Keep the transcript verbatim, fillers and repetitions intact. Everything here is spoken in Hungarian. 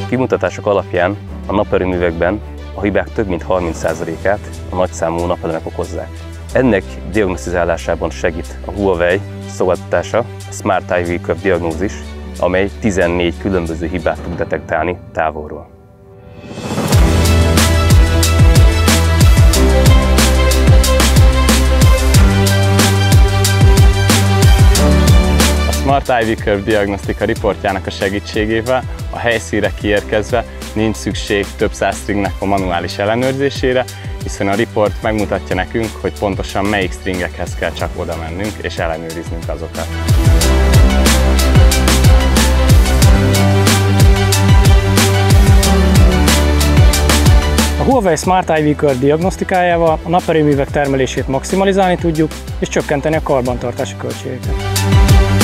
kimutatások alapján a naperőművekben a hibák több mint harminc százalékát a nagyszámú napelemek okozzák. Ennek diagnosztizálásában segít a Huawei szolgáltatása, a Smart I V Curve diagnózis, amely tizennégy különböző hibát tud detektálni távolról. A Smart I V Curve diagnosztika riportjának a segítségével a helyszínre kiérkezve nincs szükség több száz stringnek a manuális ellenőrzésére, hiszen a riport megmutatja nekünk, hogy pontosan melyik stringekhez kell csak oda mennünk és ellenőriznünk azokat. A Huawei Smart I V Curve diagnosztikájával a naperőművek termelését maximalizálni tudjuk és csökkenteni a karbantartási költségeket.